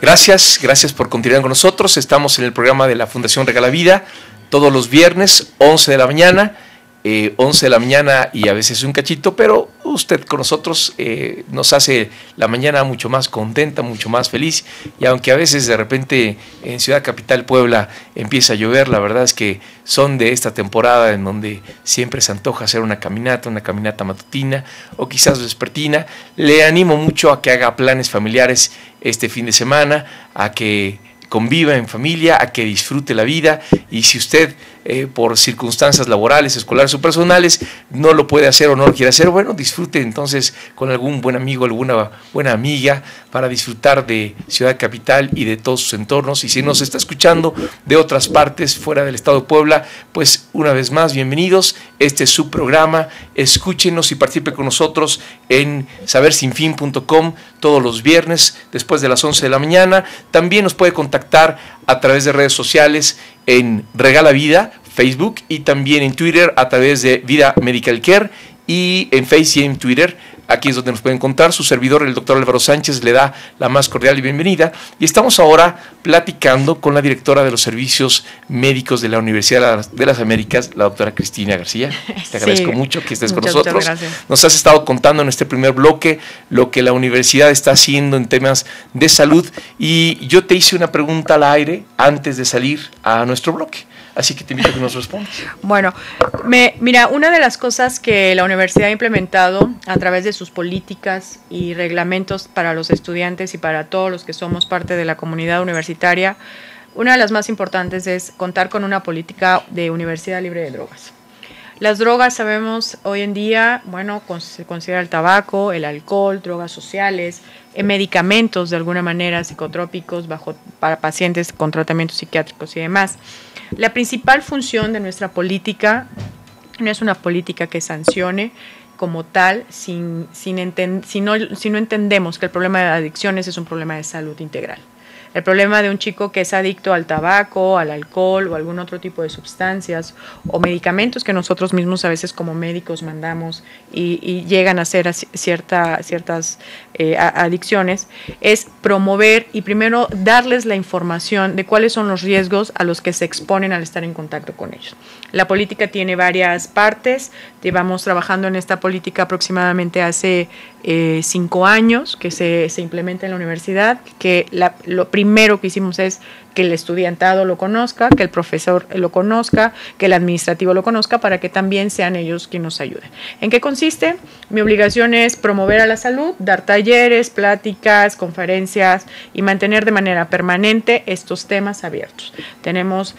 Gracias por continuar con nosotros. Estamos en el programa de la Fundación Regala Vida, todos los viernes, 11 de la mañana. 11 de la mañana y a veces un cachito, pero usted con nosotros nos hace la mañana mucho más contenta, mucho más feliz, y aunque a veces de repente en Ciudad Capital, Puebla, empieza a llover, la verdad es que son de esta temporada en donde siempre se antoja hacer una caminata matutina o quizás vespertina. Le animo mucho a que haga planes familiares este fin de semana, a que conviva en familia, a que disfrute la vida, y si usted por circunstancias laborales, escolares o personales no lo puede hacer o no lo quiere hacer, bueno, disfrute entonces con algún buen amigo, alguna buena amiga, para disfrutar de Ciudad Capital y de todos sus entornos. Y si nos está escuchando de otras partes fuera del estado de Puebla, pues una vez más, bienvenidos. Este es su programa. Escúchenos y participe con nosotros en sabersinfin.com todos los viernes después de las 11 de la mañana. También nos puede contactar a través de redes sociales en Regala Vida, Facebook, y también en Twitter a través de Vida Medical Care, y en Face y en Twitter. Aquí es donde nos pueden encontrar. Su servidor, el doctor Álvaro Sánchez, le da la más cordial bienvenida. Y estamos ahora platicando con la directora de los servicios médicos de la Universidad de las Américas, la doctora Cristina García. Te agradezco mucho que estés con nosotros. Muchas gracias. Nos has estado contando en este primer bloque lo que la universidad está haciendo en temas de salud. Y yo te hice una pregunta al aire antes de salir a nuestro bloque. Así que te invito a que nos respondas. Bueno, mira, una de las cosas que la universidad ha implementado a través de sus políticas y reglamentos para los estudiantes y para todos los que somos parte de la comunidad universitaria, una de las más importantes es contar con una política de universidad libre de drogas. Las drogas, sabemos hoy en día, bueno, se considera el tabaco, el alcohol, drogas sociales, medicamentos de alguna manera psicotrópicos para pacientes con tratamientos psiquiátricos y demás. La principal función de nuestra política no es una política que sancione como tal, si no entendemos que el problema de adicciones es un problema de salud integral. El problema de un chico que es adicto al tabaco, al alcohol o algún otro tipo de sustancias o medicamentos que nosotros mismos a veces como médicos mandamos y llegan a ser ciertas adicciones, es promover y primero darles la información de cuáles son los riesgos a los que se exponen al estar en contacto con ellos. La política tiene varias partes. Llevamos trabajando en esta política aproximadamente hace 5 años que se implementa en la universidad, que lo primero que hicimos es que el estudiantado lo conozca, que el profesor lo conozca, que el administrativo lo conozca, para que también sean ellos quienes nos ayuden. ¿En qué consiste? Mi obligación es promover a la salud, dar talleres, pláticas, conferencias y mantener de manera permanente estos temas abiertos. Tenemos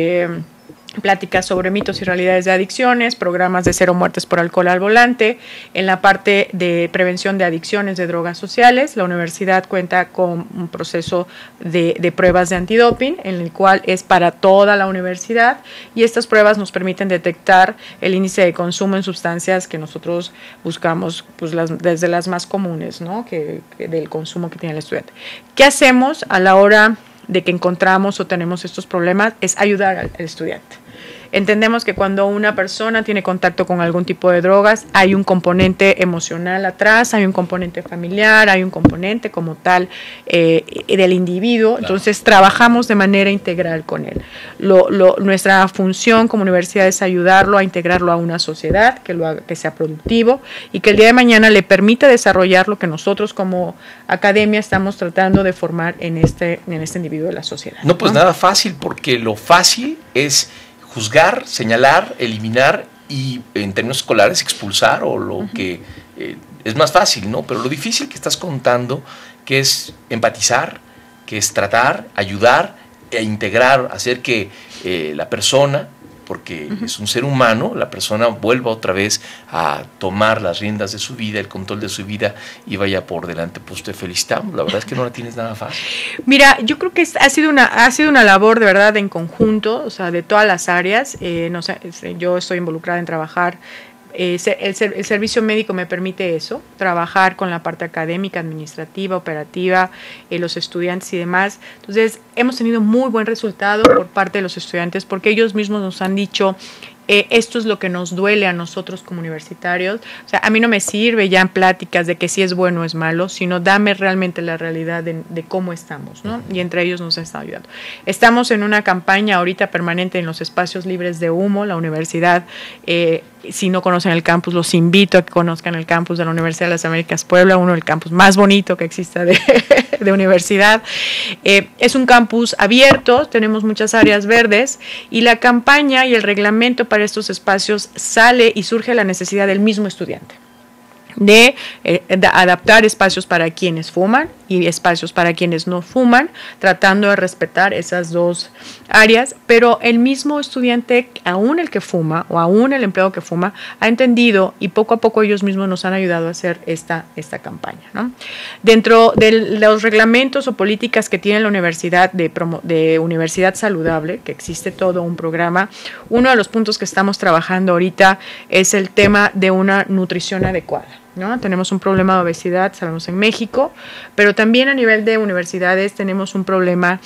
pláticas sobre mitos y realidades de adicciones, programas de 0 muertes por alcohol al volante. En la parte de prevención de adicciones de drogas sociales, la universidad cuenta con un proceso de pruebas de antidoping, en el cual es para toda la universidad, y estas pruebas nos permiten detectar el índice de consumo en sustancias que nosotros buscamos, pues desde las más comunes, ¿no? que del consumo que tiene el estudiante. ¿Qué hacemos a la hora de que encontramos o tenemos estos problemas? Es ayudar al estudiante. Entendemos que cuando una persona tiene contacto con algún tipo de drogas, hay un componente emocional atrás, hay un componente familiar, hay un componente como tal del individuo. Claro. Entonces trabajamos de manera integral con él. Nuestra función como universidad es ayudarlo a integrarlo a una sociedad, que sea productivo y que el día de mañana le permita desarrollar lo que nosotros como academia estamos tratando de formar en este individuo de la sociedad. No, pues nada fácil, porque lo fácil es juzgar, señalar, eliminar y en términos escolares expulsar, o lo que es más fácil, ¿no? Pero lo difícil que estás contando, que es empatizar, que es tratar, ayudar e integrar, hacer que la persona, porque es un ser humano, la persona vuelva otra vez a tomar las riendas de su vida, el control de su vida, y vaya por delante. Pues te felicitamos, la verdad es que no la tienes nada fácil. Mira, yo creo que ha sido una labor de verdad en conjunto, o sea, de todas las áreas. No sé, yo estoy involucrada en trabajar. El servicio médico me permite eso, trabajar con la parte académica, administrativa, operativa, los estudiantes y demás. Entonces, hemos tenido muy buen resultado por parte de los estudiantes, porque ellos mismos nos han dicho esto es lo que nos duele a nosotros como universitarios. O sea, a mí no me sirve ya en pláticas de que si es bueno o es malo, sino dame realmente la realidad de cómo estamos, ¿no? Y entre ellos nos está ayudando. Estamos en una campaña ahorita permanente en los espacios libres de humo. La universidad, si no conocen el campus, los invito a que conozcan el campus de la Universidad de las Américas Puebla, uno del campus más bonito que exista de universidad. Es un campus abierto, tenemos muchas áreas verdes, y la campaña y el reglamento para estos espacios sale y surge la necesidad del mismo estudiante de adaptar espacios para quienes fuman y espacios para quienes no fuman, tratando de respetar esas dos áreas, pero el mismo estudiante, aún el que fuma o aún el empleado que fuma, ha entendido, y poco a poco ellos mismos nos han ayudado a hacer esta campaña, ¿no? Dentro de los reglamentos o políticas que tiene la universidad de universidad saludable, que existe todo un programa, uno de los puntos que estamos trabajando ahorita es el tema de una nutrición adecuada, ¿no? Tenemos un problema de obesidad, sabemos, en México, pero también a nivel de universidades tenemos un problema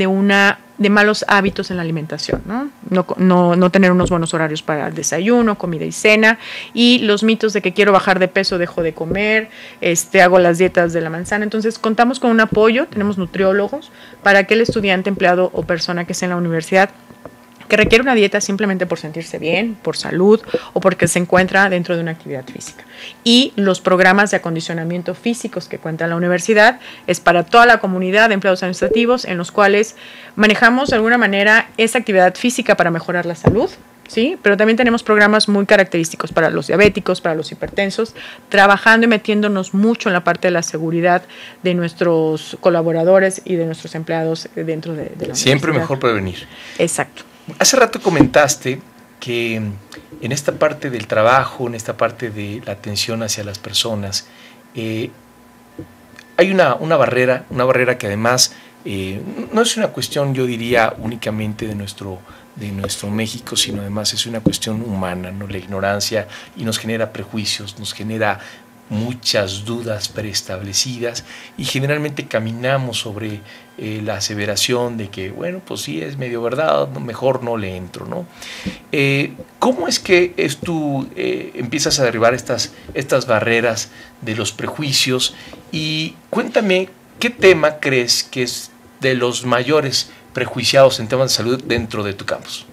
de malos hábitos en la alimentación, ¿no? No tener unos buenos horarios para el desayuno, comida y cena, y los mitos de que quiero bajar de peso, dejo de comer, hago las dietas de la manzana. Entonces contamos con un apoyo, tenemos nutriólogos para aquel estudiante, empleado o persona que esté en la universidad que requiere una dieta simplemente por sentirse bien, por salud o porque se encuentra dentro de una actividad física. Y los programas de acondicionamiento físicos que cuenta la universidad es para toda la comunidad de empleados administrativos, en los cuales manejamos de alguna manera esa actividad física para mejorar la salud, ¿sí? Pero también tenemos programas muy característicos para los diabéticos, para los hipertensos, trabajando y metiéndonos mucho en la parte de la seguridad de nuestros colaboradores y de nuestros empleados dentro de la universidad. Siempre mejor prevenir. Exacto. Hace rato comentaste que en esta parte del trabajo, en esta parte de la atención hacia las personas, hay una barrera que además no es una cuestión, yo diría, únicamente de nuestro México, sino además es una cuestión humana, ¿no? La ignorancia, y nos genera prejuicios, nos genera muchas dudas preestablecidas, y generalmente caminamos sobre la aseveración de que, bueno, pues sí, es medio verdad, mejor no le entro, ¿no? ¿Cómo es que tú empiezas a derribar estas barreras de los prejuicios? Y cuéntame, ¿qué tema crees que es de los mayores prejuiciados en temas de salud dentro de tu campus?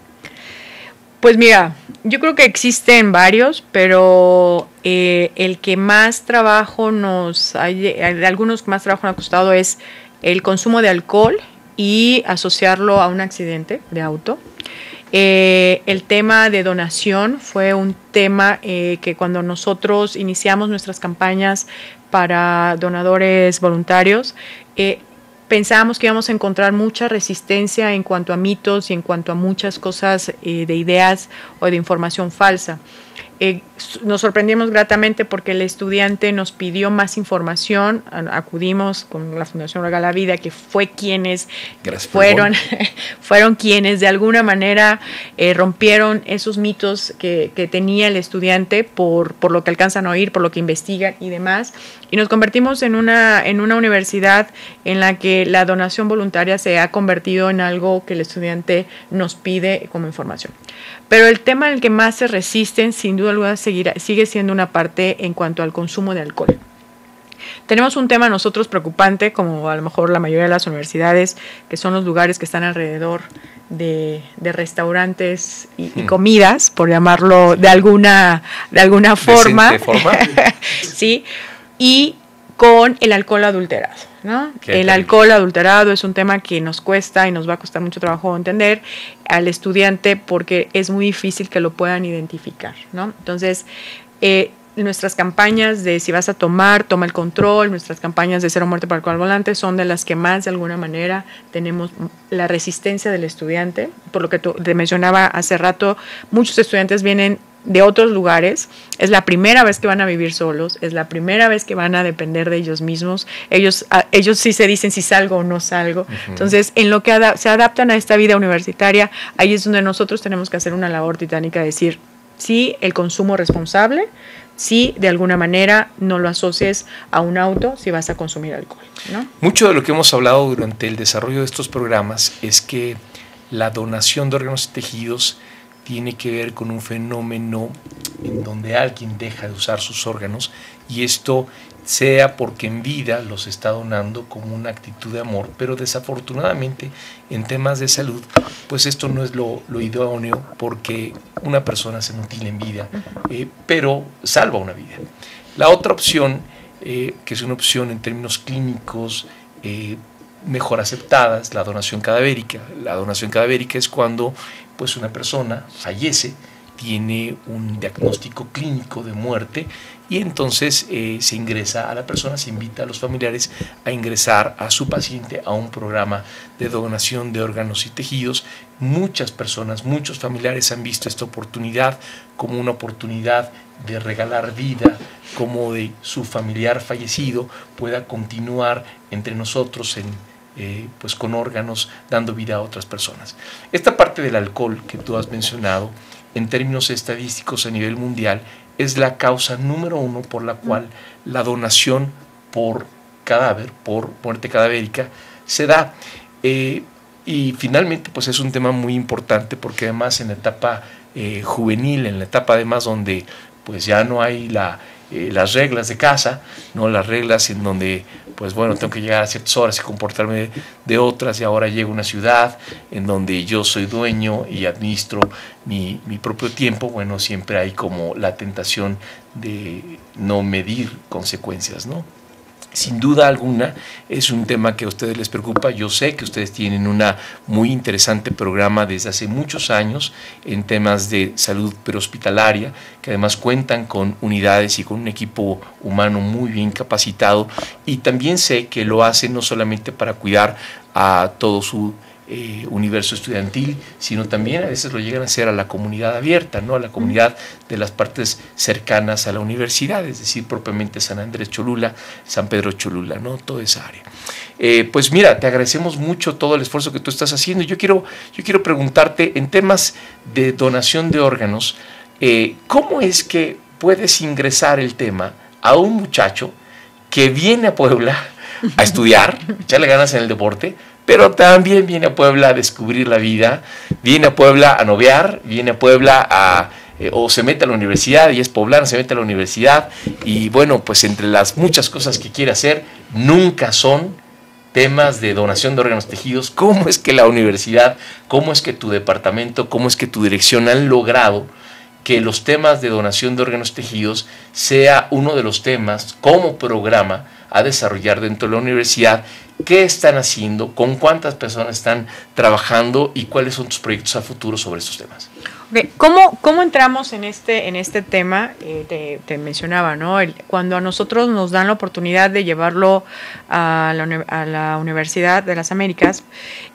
Pues mira, yo creo que existen varios, pero el que más trabajo algunos más trabajo nos ha costado es el consumo de alcohol y asociarlo a un accidente de auto. El tema de donación fue un tema que cuando nosotros iniciamos nuestras campañas para donadores voluntarios, pensábamos que íbamos a encontrar mucha resistencia en cuanto a mitos y en cuanto a muchas cosas de ideas o de información falsa. Nos sorprendimos gratamente porque el estudiante nos pidió más información, acudimos con la Fundación Regala Vida, que fue quienes fueron quienes de alguna manera rompieron esos mitos que tenía el estudiante por lo que alcanzan a oír, por lo que investigan y demás, y nos convertimos en una universidad en la que la donación voluntaria se ha convertido en algo que el estudiante nos pide como información. Pero el tema en el que más se resisten, sin duda alguna, sigue siendo una parte en cuanto al consumo de alcohol. Tenemos un tema nosotros preocupante, como a lo mejor la mayoría de las universidades, que son los lugares que están alrededor de restaurantes y comidas, por llamarlo de alguna forma. Sí, y con el alcohol adulterado, ¿no? El alcohol adulterado es un tema que nos cuesta y nos va a costar mucho trabajo entender al estudiante porque es muy difícil que lo puedan identificar, ¿no? Entonces, nuestras campañas de si vas a toma el control, nuestras campañas de cero muerte para alcohol al volante son de las que más de alguna manera tenemos la resistencia del estudiante. Por lo que te mencionaba hace rato, muchos estudiantes vienen de otros lugares, es la primera vez que van a vivir solos, es la primera vez que van a depender de ellos mismos, ellos sí se dicen si salgo o no salgo. Uh-huh. Entonces, en lo que se adaptan a esta vida universitaria, ahí es donde nosotros tenemos que hacer una labor titánica de decir, sí, el consumo responsable, sí, de alguna manera no lo asocies a un auto si vas a consumir alcohol, ¿no? Mucho de lo que hemos hablado durante el desarrollo de estos programas es que la donación de órganos y tejidos tiene que ver con un fenómeno en donde alguien deja de usar sus órganos, y esto sea porque en vida los está donando como una actitud de amor, pero desafortunadamente en temas de salud, pues esto no es lo idóneo, porque una persona se mutila en vida, pero salva una vida. La otra opción, que es una opción en términos clínicos mejor aceptada, es la donación cadavérica. La donación cadavérica es cuando pues una persona fallece, tiene un diagnóstico clínico de muerte, y entonces se ingresa a la persona, se invita a los familiares a ingresar a su paciente a un programa de donación de órganos y tejidos. Muchas personas, muchos familiares han visto esta oportunidad como una oportunidad de regalar vida, como de su familiar fallecido pueda continuar entre nosotros pues con órganos, dando vida a otras personas. Esta parte del alcohol que tú has mencionado, en términos estadísticos a nivel mundial, es la causa número 1 por la cual la donación por cadáver, por muerte cadavérica, se da. Y finalmente, pues es un tema muy importante, porque además en la etapa juvenil, en la etapa además donde pues ya no hay las reglas de casa, no las reglas en donde pues bueno, tengo que llegar a ciertas horas y comportarme de otras, y ahora llego a una ciudad en donde yo soy dueño y administro mi propio tiempo. Bueno, siempre hay como la tentación de no medir consecuencias, ¿no? Sin duda alguna es un tema que a ustedes les preocupa. Yo sé que ustedes tienen una muy interesante programa desde hace muchos años en temas de salud prehospitalaria, que además cuentan con unidades y con un equipo humano muy bien capacitado, y también sé que lo hacen no solamente para cuidar a todo su universo estudiantil, sino también a veces lo llegan a hacer a la comunidad abierta, ¿no? A la comunidad de las partes cercanas a la universidad, es decir, propiamente San Andrés Cholula, San Pedro Cholula, ¿no? Toda esa área. Pues mira, te agradecemos mucho todo el esfuerzo que tú estás haciendo. Yo quiero preguntarte, en temas de donación de órganos, ¿cómo es que puedes ingresar el tema a un muchacho que viene a Puebla a estudiar, echarle ganas en el deporte, pero también viene a Puebla a descubrir la vida, viene a Puebla a noviar, viene a Puebla o se mete a la universidad y es poblano, se mete a la universidad, y bueno, pues entre las muchas cosas que quiere hacer, nunca son temas de donación de órganos tejidos? ¿Cómo es que la universidad, cómo es que tu departamento, cómo es que tu dirección han logrado que los temas de donación de órganos tejidos sea uno de los temas como programa a desarrollar dentro de la universidad? ¿Qué están haciendo? ¿Con cuántas personas están trabajando? ¿Y cuáles son tus proyectos a futuro sobre estos temas? Okay. ¿Cómo entramos en este tema? Te mencionaba, ¿no? Cuando a nosotros nos dan la oportunidad de llevarlo a la Universidad de las Américas,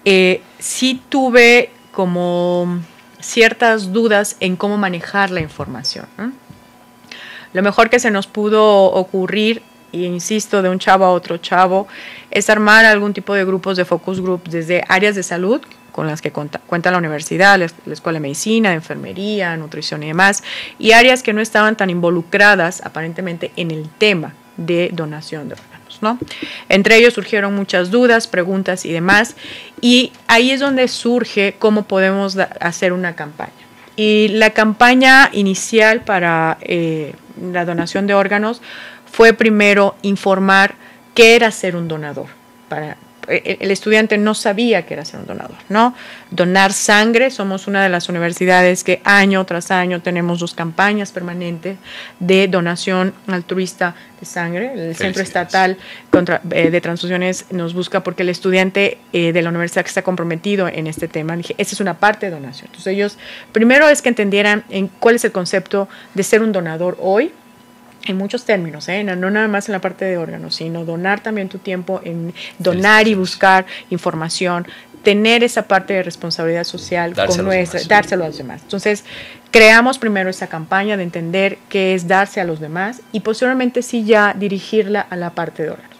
sí tuve como ciertas dudas en cómo manejar la información, ¿no? Lo mejor que se nos pudo ocurrir, y insisto, de un chavo a otro chavo, es armar algún tipo de grupos de focus group desde áreas de salud con las que cuenta la universidad, la Escuela de Medicina, de Enfermería, Nutrición y demás, y áreas que no estaban tan involucradas aparentemente en el tema de donación de órganos, ¿no? Entre ellos surgieron muchas dudas, preguntas y demás, y ahí es donde surge cómo podemos hacer una campaña. Y la campaña inicial para la donación de órganos fue primero informar qué era ser un donador. El estudiante no sabía qué era ser un donador, ¿no? Donar sangre, somos una de las universidades que año tras año tenemos 2 campañas permanentes de donación altruista de sangre. El Centro Estatal de Transfusiones nos busca porque el estudiante de la universidad que está comprometido en este tema, dije, esa es una parte de donación. Entonces ellos, primero es que entendieran cuál es el concepto de ser un donador hoy, en muchos términos, no nada más en la parte de órganos, sino donar también tu tiempo en donar y buscar información, tener esa parte de responsabilidad social, dárselo a los demás. Entonces, creamos primero esa campaña de entender qué es darse a los demás y posteriormente sí ya dirigirla a la parte de órganos.